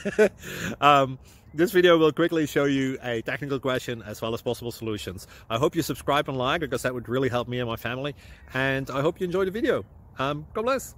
um, this video will quickly show you a technical question as well as possible solutions. I hope you subscribe and like, because that would really help me and my family. And I hope you enjoy the video. God bless.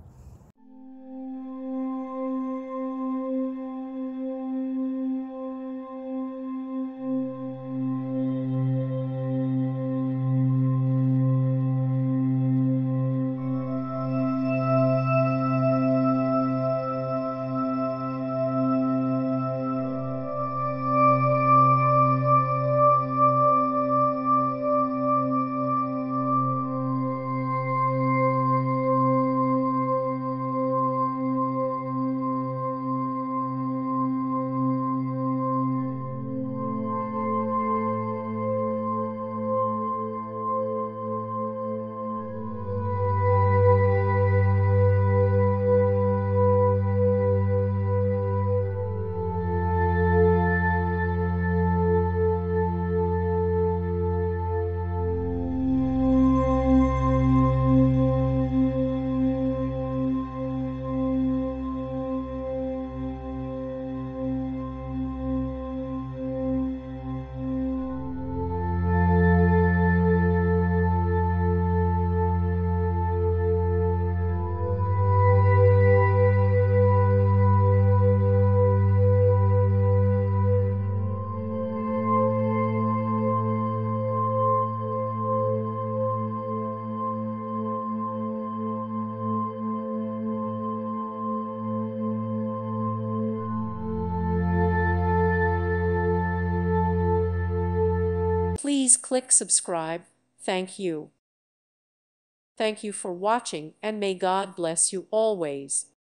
Please click subscribe. Thank you. Thank you for watching, and may God bless you always.